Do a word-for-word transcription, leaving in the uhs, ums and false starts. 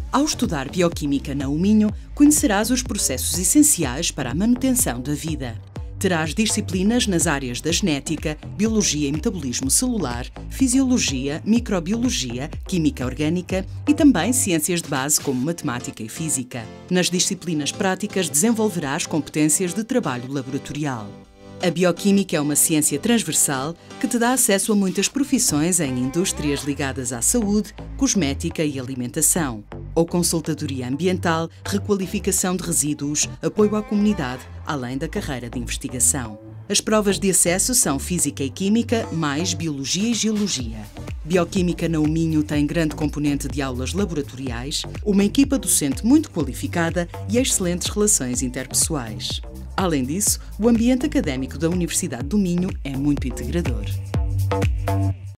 Ao estudar bioquímica na U Minho, conhecerás os processos essenciais para a manutenção da vida. Terás disciplinas nas áreas da genética, biologia e metabolismo celular, fisiologia, microbiologia, química orgânica e também ciências de base como matemática e física. Nas disciplinas práticas desenvolverás competências de trabalho laboratorial. A bioquímica é uma ciência transversal que te dá acesso a muitas profissões em indústrias ligadas à saúde, cosmética e alimentação, ou consultadoria ambiental, requalificação de resíduos, apoio à comunidade, além da carreira de investigação. As provas de acesso são Física e Química, mais Biologia e Geologia. Bioquímica na U Minho tem grande componente de aulas laboratoriais, uma equipa docente muito qualificada e excelentes relações interpessoais. Além disso, o ambiente académico da Universidade do Minho é muito integrador.